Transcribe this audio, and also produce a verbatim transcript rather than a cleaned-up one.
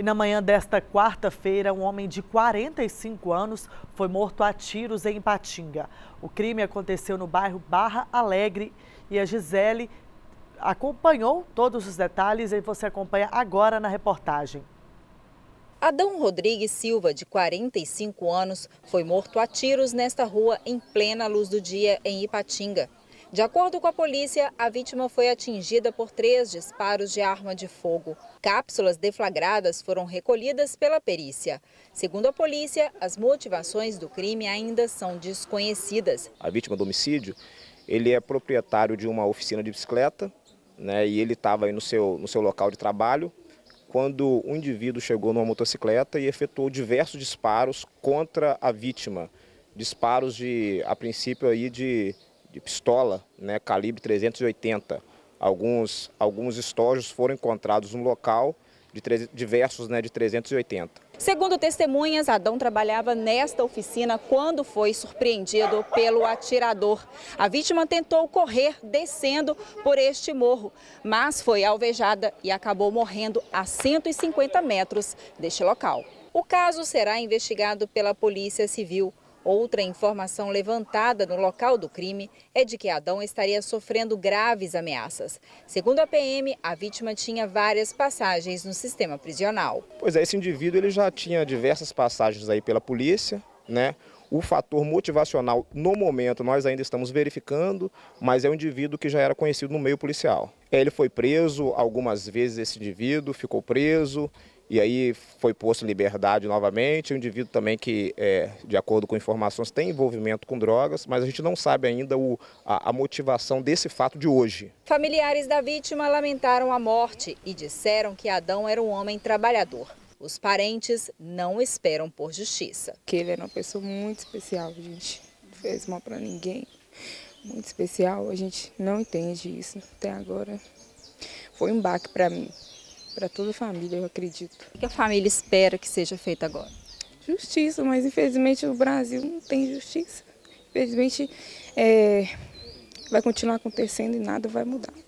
E na manhã desta quarta-feira, um homem de quarenta e cinco anos foi morto a tiros em Ipatinga. O crime aconteceu no bairro Barra Alegre e a Gisele acompanhou todos os detalhes e você acompanha agora na reportagem. Adão Rodrigues Silva, de quarenta e cinco anos, foi morto a tiros nesta rua em plena luz do dia em Ipatinga. De acordo com a polícia, a vítima foi atingida por três disparos de arma de fogo. Cápsulas deflagradas foram recolhidas pela perícia. Segundo a polícia, as motivações do crime ainda são desconhecidas. A vítima do homicídio, ele é proprietário de uma oficina de bicicleta, né, e ele estava aí no seu, no seu local de trabalho, quando um indivíduo chegou numa motocicleta e efetuou diversos disparos contra a vítima. Disparos de, a princípio, aí de... de pistola, né, calibre trezentos e oitenta. Alguns, alguns estojos foram encontrados no local, de tre... diversos, né, de trezentos e oitenta. Segundo testemunhas, Adão trabalhava nesta oficina quando foi surpreendido pelo atirador. A vítima tentou correr descendo por este morro, mas foi alvejada e acabou morrendo a cento e cinquenta metros deste local. O caso será investigado pela Polícia Civil. Outra informação levantada no local do crime é de que Adão estaria sofrendo graves ameaças. Segundo a P M, a vítima tinha várias passagens no sistema prisional. Pois é, esse indivíduo ele já tinha diversas passagens aí pela polícia, né? O fator motivacional, no momento, nós ainda estamos verificando, mas é um indivíduo que já era conhecido no meio policial. Ele foi preso algumas vezes, esse indivíduo ficou preso. E aí foi posto em liberdade novamente, um indivíduo também que, é, de acordo com informações, tem envolvimento com drogas, mas a gente não sabe ainda o, a, a motivação desse fato de hoje. Familiares da vítima lamentaram a morte e disseram que Adão era um homem trabalhador. Os parentes não esperam por justiça. Que ele era uma pessoa muito especial, gente. Não fez mal para ninguém. Muito especial, a gente não entende isso até agora. Foi um baque para mim. Para toda a família, eu acredito. O que a família espera que seja feito agora? Justiça, mas infelizmente o Brasil não tem justiça. Infelizmente é, vai continuar acontecendo e nada vai mudar.